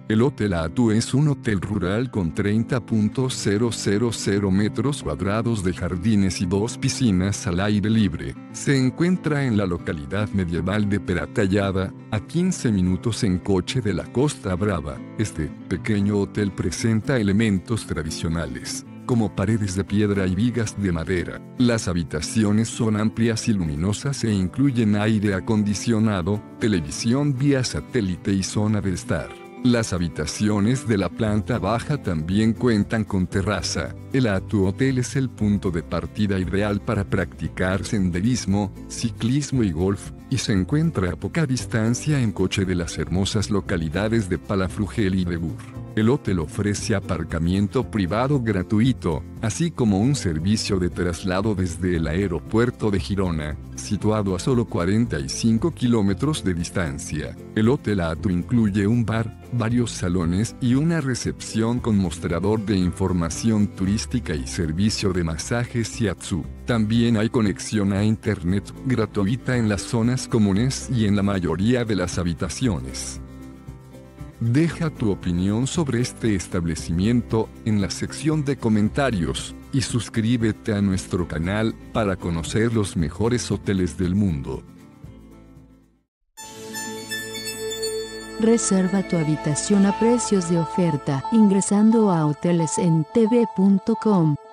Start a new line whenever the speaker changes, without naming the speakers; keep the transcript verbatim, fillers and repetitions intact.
El Hotel Atu es un hotel rural con treinta punto cero cero cero metros cuadrados de jardines y dos piscinas al aire libre. Se encuentra en la localidad medieval de Peratallada, a quince minutos en coche de la Costa Brava. Este pequeño hotel presenta elementos tradicionales, como paredes de piedra y vigas de madera. Las habitaciones son amplias y luminosas e incluyen aire acondicionado, televisión vía satélite y zona de estar. Las habitaciones de la planta baja también cuentan con terraza. El Atu Hotel es el punto de partida ideal para practicar senderismo, ciclismo y golf, y se encuentra a poca distancia en coche de las hermosas localidades de Palafrugell y Begur. El hotel ofrece aparcamiento privado gratuito, así como un servicio de traslado desde el aeropuerto de Girona, situado a solo cuarenta y cinco kilómetros de distancia. El Hotel Atu incluye un bar, varios salones y una recepción con mostrador de información turística y servicio de masajes shiatsu. También hay conexión a internet gratuita en las zonas comunes y en la mayoría de las habitaciones. Deja tu opinión sobre este establecimiento en la sección de comentarios y suscríbete a nuestro canal para conocer los mejores hoteles del mundo.
Reserva tu habitación a precios de oferta ingresando a hoteles en t v punto com.